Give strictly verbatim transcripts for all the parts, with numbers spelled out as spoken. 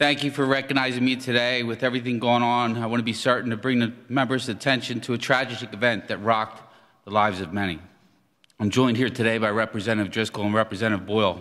Thank you for recognizing me today. With everything going on, I want to be certain to bring the members' attention to a tragic event that rocked the lives of many. I'm joined here today by Representative Driscoll and Representative Boyle.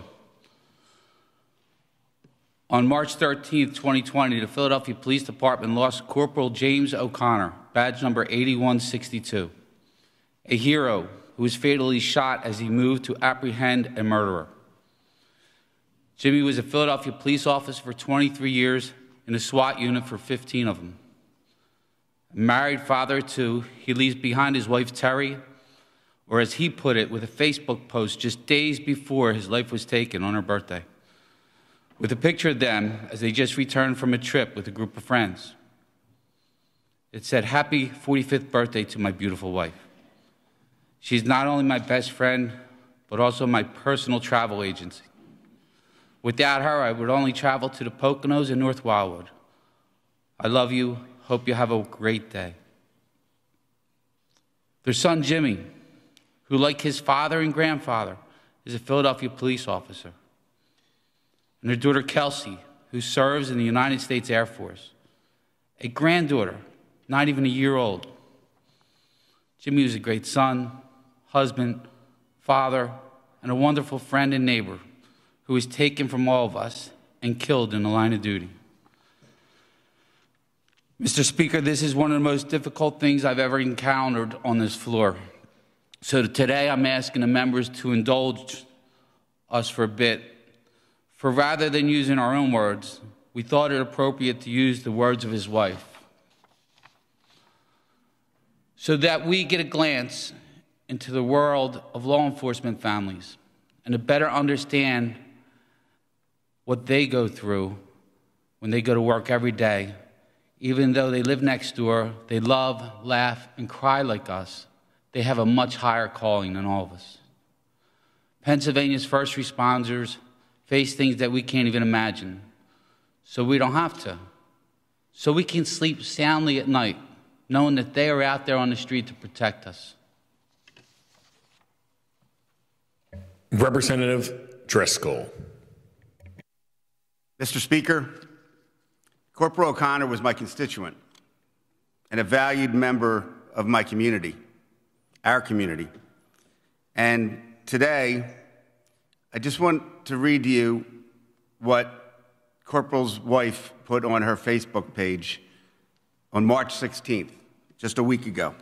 On March thirteenth, twenty twenty, the Philadelphia Police Department lost Corporal James O'Connor, badge number eighty-one sixty-two, a hero who was fatally shot as he moved to apprehend a murderer. Jimmy was a Philadelphia police officer for twenty-three years in a SWAT unit for fifteen of them. A married father of two, he leaves behind his wife Terry, or as he put it with a Facebook post just days before his life was taken on her birthday, with a picture of them as they just returned from a trip with a group of friends. It said, "Happy forty-fifth birthday to my beautiful wife. She's not only my best friend, but also my personal travel agency. Without her, I would only travel to the Poconos and North Wildwood. I love you. Hope you have a great day." Their son, Jimmy, who, like his father and grandfather, is a Philadelphia police officer. And their daughter, Kelsey, who serves in the United States Air Force. A granddaughter, not even a year old. Jimmy was a great son, husband, father, and a wonderful friend and neighbor who was taken from all of us and killed in the line of duty. Mister Speaker, this is one of the most difficult things I've ever encountered on this floor. So today I'm asking the members to indulge us for a bit. For rather than using our own words, we thought it appropriate to use the words of his wife, so that we get a glance into the world of law enforcement families and to better understand what they go through when they go to work every day. Even though they live next door, they love, laugh, and cry like us. They have a much higher calling than all of us. Pennsylvania's first responders face things that we can't even imagine, so we don't have to. So we can sleep soundly at night, knowing that they are out there on the street to protect us. Representative Driscoll. Mister Speaker, Corporal O'Connor was my constituent and a valued member of my community, our community. And today, I just want to read to you what Corporal's wife put on her Facebook page on March sixteenth, just a week ago.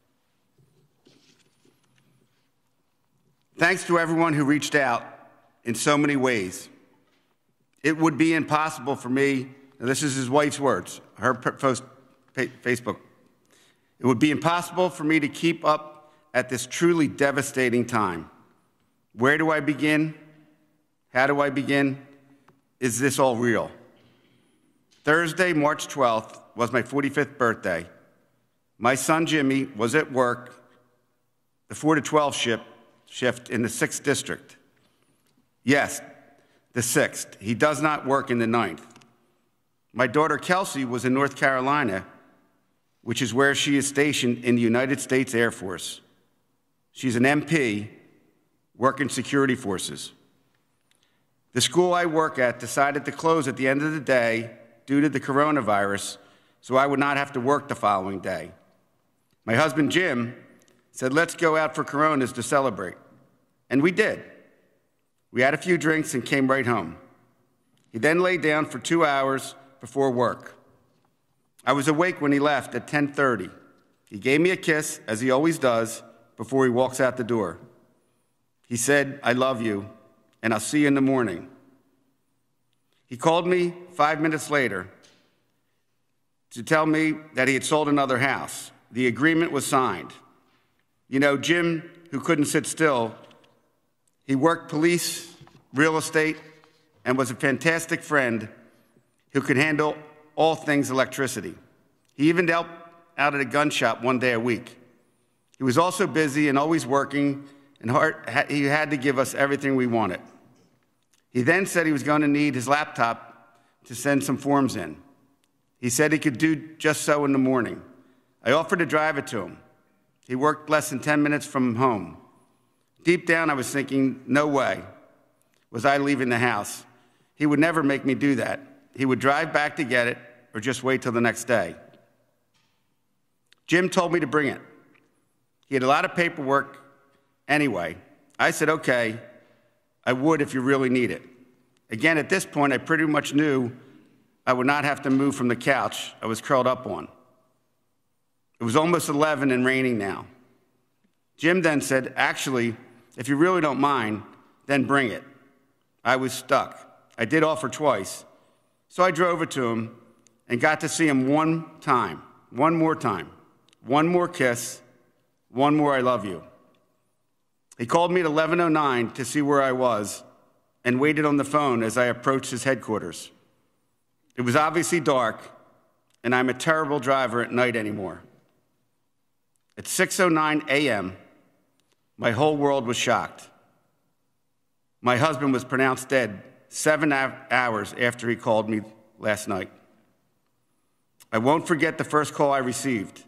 "Thanks to everyone who reached out in so many ways. It would be impossible for me," this is his wife's words, her post Facebook, "it would be impossible for me to keep up at this truly devastating time. Where do I begin? How do I begin? Is this all real? Thursday, March twelfth, was my forty-fifth birthday. My son Jimmy was at work, the four to twelve shift, shift in the sixth district. Yes, the sixth. He does not work in the ninth. My daughter Kelsey was in North Carolina, which is where she is stationed in the United States Air Force. She's an M P, working security forces. The school I work at decided to close at the end of the day due to the coronavirus, so I would not have to work the following day. My husband Jim said, let's go out for Coronas to celebrate. And we did. We had a few drinks and came right home. He then laid down for two hours before work. I was awake when he left at ten thirty. He gave me a kiss, as he always does, before he walks out the door. He said, I love you, and I'll see you in the morning. He called me five minutes later to tell me that he had sold another house. The agreement was signed. You know, Jim, who couldn't sit still, he worked police, real estate, and was a fantastic friend who could handle all things electricity. He even helped out at a gun shop one day a week. He was also busy and always working, and hard, he had to give us everything we wanted. He then said he was going to need his laptop to send some forms in. He said he could do just so in the morning. I offered to drive it to him. He worked less than ten minutes from home. Deep down, I was thinking, no way was I leaving the house. He would never make me do that. he would drive back to get it or just wait till the next day. Jim told me to bring it. He had a lot of paperwork anyway. I said, okay, I would if you really need it. Again, at this point, I pretty much knew I would not have to move from the couch I was curled up on. It was almost eleven and raining now. Jim then said, actually, if you really don't mind, then bring it. I was stuck. I did offer twice. So I drove it to him and got to see him one time, one more time, one more kiss, one more I love you. He called me at eleven oh nine to see where I was and waited on the phone as I approached his headquarters. It was obviously dark, and I'm a terrible driver at night anymore. At six oh nine a m, my whole world was shocked. My husband was pronounced dead seven hours after he called me last night. I won't forget the first call I received.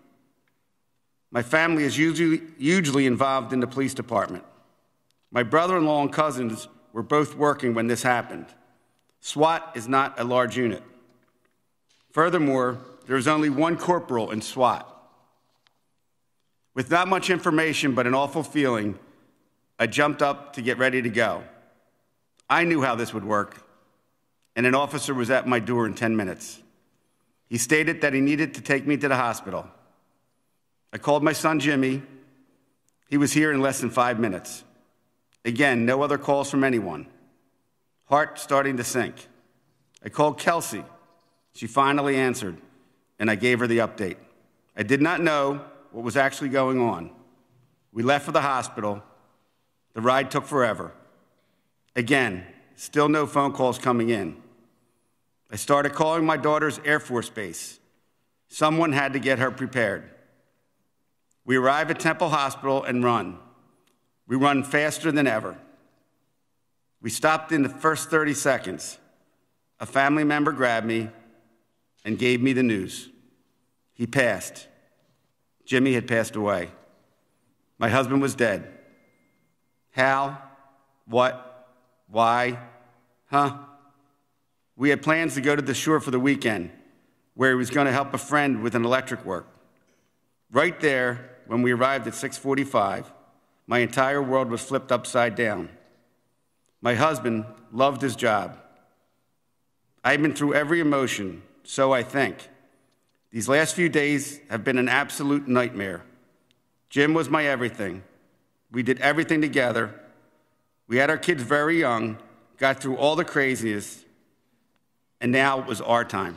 My family is usually, hugely involved in the police department. My brother-in-law and cousins were both working when this happened. SWAT is not a large unit. Furthermore, there is only one corporal in SWAT. With not much information but an awful feeling, I jumped up to get ready to go. I knew how this would work, and an officer was at my door in ten minutes. He stated that he needed to take me to the hospital. I called my son, Jimmy. He was here in less than five minutes. Again, no other calls from anyone. Heart starting to sink. I called Kelsey. She finally answered, and I gave her the update. I did not know what was actually going on. We left for the hospital. The ride took forever. Again, still no phone calls coming in. I started calling my daughter's Air Force base. Someone had to get her prepared. We arrive at Temple Hospital and run. We run faster than ever. We stopped in the first thirty seconds. A family member grabbed me and gave me the news. He passed. Jimmy had passed away. My husband was dead. How? What? Why? Huh? We had plans to go to the shore for the weekend, where he was going to help a friend with an electric work. Right there, when we arrived at six forty-five, my entire world was flipped upside down. My husband loved his job. I've been through every emotion, so I think. These last few days have been an absolute nightmare. Jim was my everything. We did everything together. We had our kids very young, got through all the craziness, and now it was our time.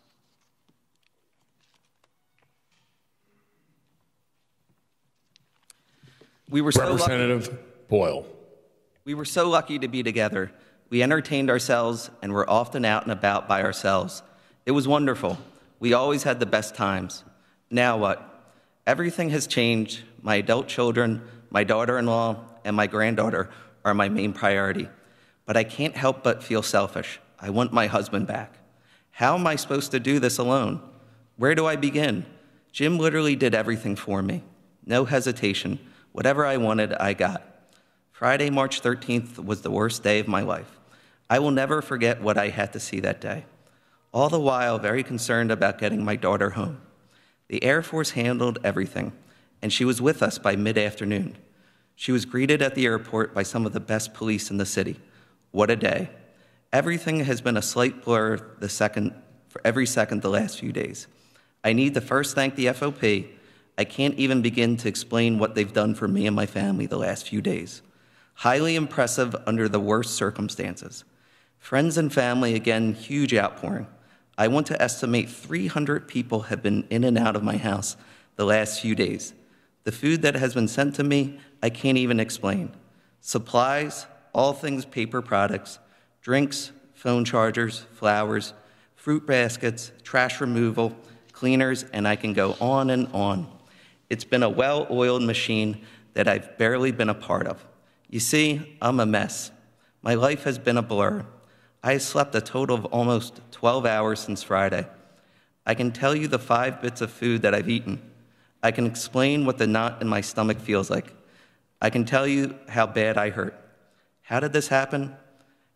We were so Representative lucky. Boyle. We were so lucky to be together. We entertained ourselves and were often out and about by ourselves. It was wonderful. We always had the best times. Now what? Everything has changed. My adult children, my daughter-in-law, and my granddaughter are my main priority. But I can't help but feel selfish. I want my husband back. How am I supposed to do this alone? Where do I begin? Jim literally did everything for me. No hesitation. Whatever I wanted, I got. Friday, March thirteenth was the worst day of my life. I will never forget what I had to see that day. All the while, very concerned about getting my daughter home. The Air Force handled everything, and she was with us by mid-afternoon. She was greeted at the airport by some of the best police in the city. What a day. Everything has been a slight blur the second, for every second the last few days. I need to first thank the F O P. I can't even begin to explain what they've done for me and my family the last few days. Highly impressive under the worst circumstances. Friends and family, again, huge outpouring. I want to estimate three hundred people have been in and out of my house the last few days. The food that has been sent to me, I can't even explain. Supplies, all things paper products, drinks, phone chargers, flowers, fruit baskets, trash removal, cleaners, and I can go on and on. It's been a well-oiled machine that I've barely been a part of. You see, I'm a mess. My life has been a blur. I have slept a total of almost twelve hours since Friday. I can tell you the five bits of food that I've eaten. I can explain what the knot in my stomach feels like. I can tell you how bad I hurt. How did this happen?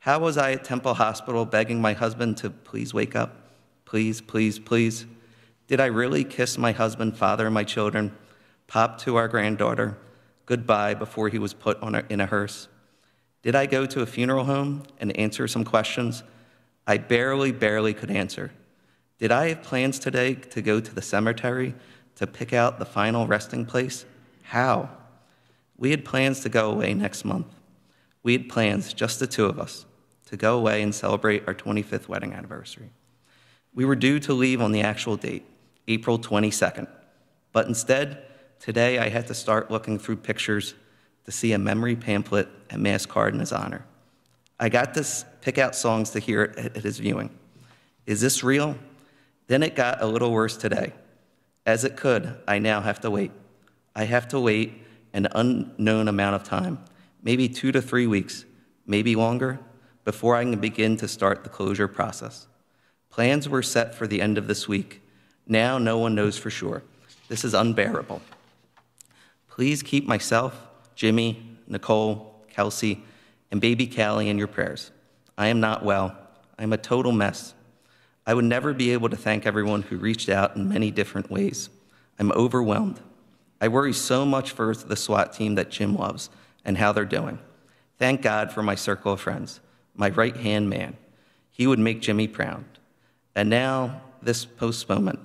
How was I at Temple Hospital begging my husband to please wake up? Please, please, please. Did I really kiss my husband, father, and my children, pop to our granddaughter, goodbye before he was put on a, in a hearse? Did I go to a funeral home and answer some questions I barely, barely could answer? Did I have plans today to go to the cemetery to pick out the final resting place? How? We had plans to go away next month. We had plans, just the two of us, to go away and celebrate our twenty-fifth wedding anniversary. We were due to leave on the actual date, April twenty-second, but instead, today I had to start looking through pictures to see a memory pamphlet and mass card in his honor. I got to pick out songs to hear at his viewing. Is this real? Then it got a little worse today. As it could, I now have to wait. I have to wait an unknown amount of time, maybe two to three weeks, maybe longer, before I can begin to start the closure process. Plans were set for the end of this week. Now no one knows for sure. This is unbearable. Please keep myself, Jimmy, Nicole, Kelsey, and baby Callie in your prayers. I am not well. I am a total mess. I would never be able to thank everyone who reached out in many different ways. I'm overwhelmed. I worry so much for the SWAT team that Jim loves and how they're doing. Thank God for my circle of friends, my right-hand man. He would make Jimmy proud. And now, this postponement.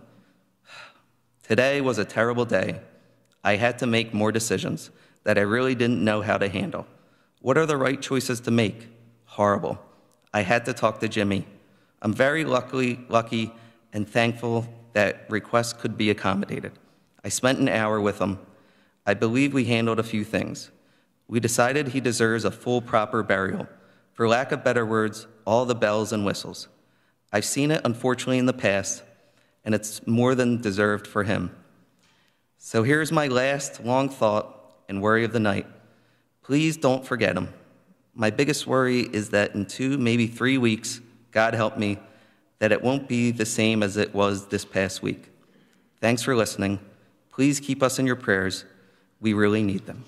Today was a terrible day. I had to make more decisions that I really didn't know how to handle. What are the right choices to make? Horrible. I had to talk to Jimmy. I'm very lucky, lucky and thankful that requests could be accommodated. I spent an hour with him. I believe we handled a few things. We decided he deserves a full, proper burial. For lack of better words, all the bells and whistles. I've seen it, unfortunately, in the past, and it's more than deserved for him. So here's my last long thought and worry of the night. Please don't forget him. My biggest worry is that in two, maybe three weeks, God help me, that it won't be the same as it was this past week. Thanks for listening. Please keep us in your prayers. We really need them.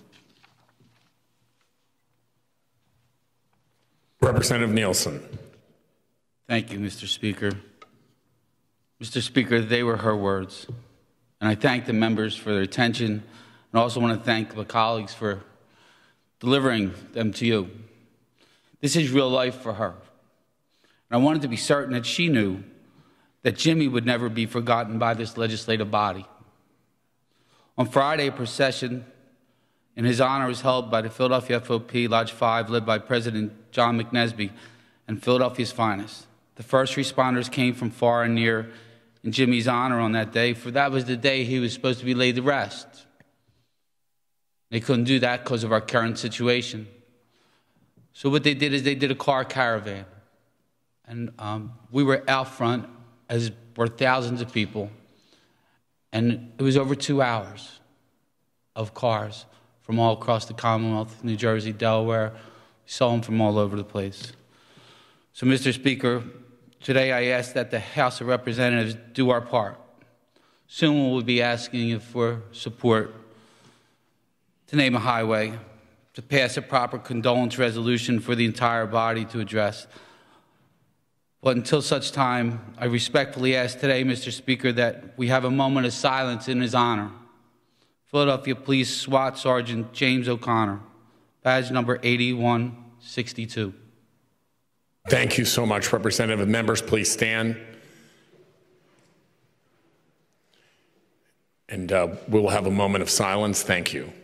Representative Neilson. Thank you, Mister Speaker. Mister Speaker, they were her words. And I thank the members for their attention, and I also want to thank the colleagues for delivering them to you. This is real life for her. And I wanted to be certain that she knew that Jimmy would never be forgotten by this legislative body. On Friday, a procession in his honor was held by the Philadelphia F O P Lodge five, led by President John McNesby and Philadelphia's finest. The first responders came from far and near in Jimmy's honor on that day, for that was the day he was supposed to be laid to rest. They couldn't do that because of our current situation. So what they did is they did a car caravan. And um, we were out front, as were thousands of people. And it was over two hours of cars from all across the Commonwealth, New Jersey, Delaware. We saw them from all over the place. So, Mister Speaker, today I ask that the House of Representatives do our part. Soon we'll be asking for support to name a highway, to pass a proper condolence resolution for the entire body to address. But until such time, I respectfully ask today, Mister Speaker, that we have a moment of silence in his honor. Philadelphia Police SWAT Sergeant James O'Connor, badge number eighty-one sixty-two. Thank you so much, Representative. Members, please stand. And uh, we'll have a moment of silence. Thank you.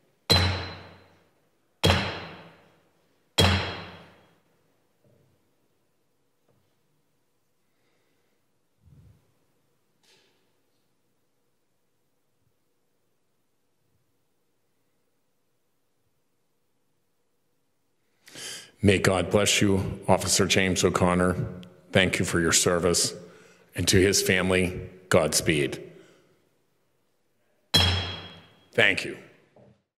May God bless you, Officer James O'Connor. Thank you for your service. And to his family, Godspeed. Thank you.